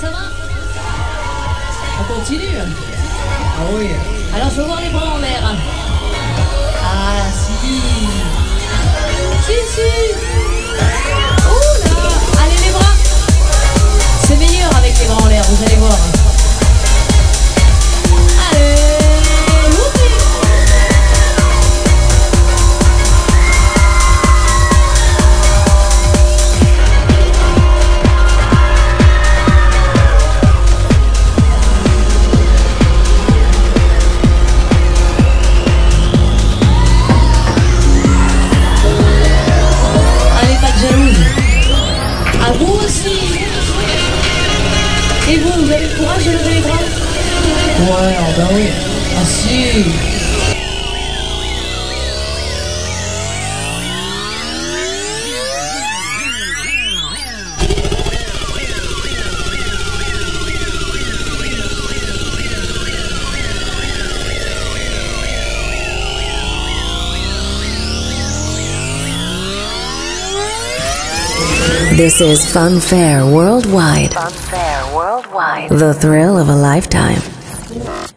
ça va? On continue? Ah oui. Alors je veux voir les bras en l'air. Ah si. Si. Oh là. Allez les bras. C'est meilleur avec les bras en l'air, vous allez voir. Allez. À vous aussi. Et vous avez le courage de lever les bras? Ouais, oh ben oui. Ah si. This is Funfair Worldwide. Funfair Worldwide. The thrill of a lifetime.